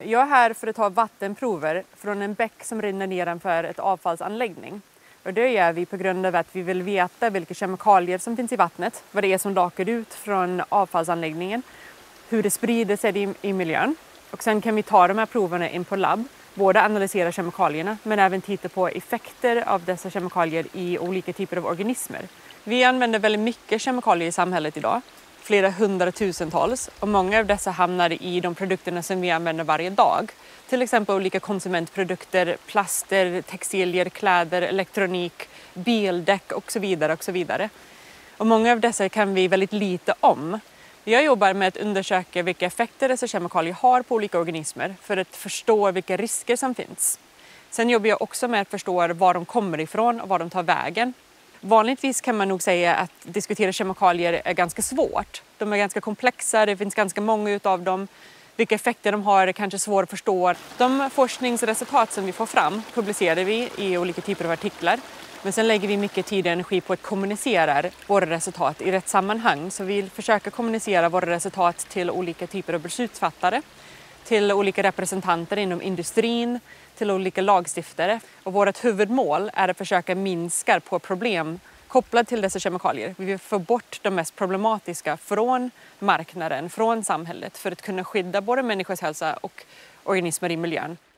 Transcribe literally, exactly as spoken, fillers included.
Jag är här för att ta vattenprover från en bäck som rinner nedanför ett avfallsanläggning. Och det gör vi på grund av att vi vill veta vilka kemikalier som finns i vattnet, vad det är som lakar ut från avfallsanläggningen, hur det sprider sig i, i miljön. Och sen kan vi ta de här proverna in på labb, både analysera kemikalierna men även titta på effekter av dessa kemikalier i olika typer av organismer. Vi använder väldigt mycket kemikalier i samhället idag, flera hundratusentals, och många av dessa hamnar i de produkterna som vi använder varje dag. Till exempel olika konsumentprodukter, plaster, textilier, kläder, elektronik, bildäck och så vidare och så vidare. Och många av dessa kan vi väldigt lite om. Jag jobbar med att undersöka vilka effekter dessa kemikalier har på olika organismer för att förstå vilka risker som finns. Sen jobbar jag också med att förstå var de kommer ifrån och var de tar vägen. Vanligtvis kan man nog säga att diskutera kemikalier är ganska svårt. De är ganska komplexa, det finns ganska många av dem. Vilka effekter de har är kanske svårt att förstå. De forskningsresultat som vi får fram publicerar vi i olika typer av artiklar. Men sen lägger vi mycket tid och energi på att kommunicera våra resultat i rätt sammanhang. Så vi försöker kommunicera våra resultat till olika typer av beslutsfattare, till olika representanter inom industrin, till olika lagstiftare. Och vårt huvudmål är att försöka minska på problem kopplat till dessa kemikalier. Vi vill få bort de mest problematiska från marknaden, från samhället för att kunna skydda både människors hälsa och organismer i miljön.